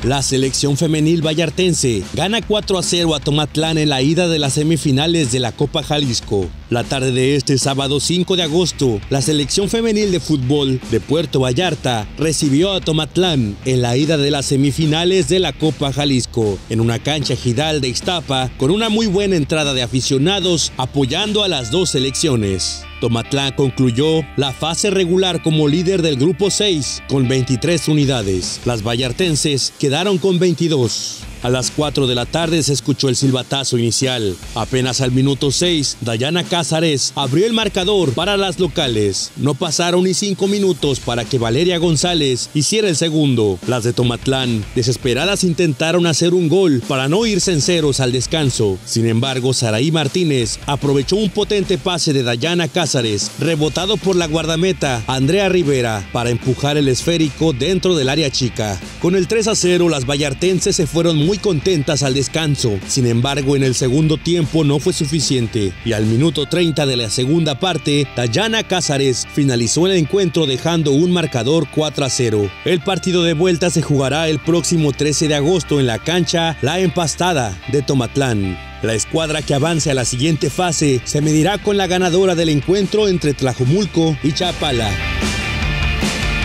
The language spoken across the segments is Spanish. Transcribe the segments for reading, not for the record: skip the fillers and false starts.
La selección femenil vallartense gana 4-0 a Tomatlán en la ida de las semifinales de la Copa Jalisco. La tarde de este sábado 5 de agosto, la selección femenil de fútbol de Puerto Vallarta recibió a Tomatlán en la ida de las semifinales de la Copa Jalisco, en una cancha ejidal de Ixtapa, con una muy buena entrada de aficionados apoyando a las dos selecciones. Tomatlán concluyó la fase regular como líder del grupo 6 con 23 unidades. Las vallartenses quedaron con 22. A las 4 de la tarde se escuchó el silbatazo inicial. Apenas al minuto 6, Dayana Cázares abrió el marcador para las locales. No pasaron ni 5 minutos para que Valeria González hiciera el segundo. Las de Tomatlán, desesperadas, intentaron hacer un gol para no irse en ceros al descanso. Sin embargo, Saraí Martínez aprovechó un potente pase de Dayana Cázares, rebotado por la guardameta Andrea Rivera, para empujar el esférico dentro del área chica. Con el 3-0, las vallartenses se fueron muy contentas al descanso. Sin embargo, en el segundo tiempo no fue suficiente y al minuto 30 de la segunda parte, Dayana Cázares finalizó el encuentro dejando un marcador 4-0. El partido de vuelta se jugará el próximo 13 de agosto en la cancha La Empastada de Tomatlán. La escuadra que avance a la siguiente fase se medirá con la ganadora del encuentro entre Tlajomulco y Chapala.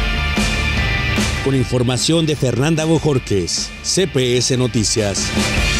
Con información de Fernanda Bojorquez, CPS Noticias.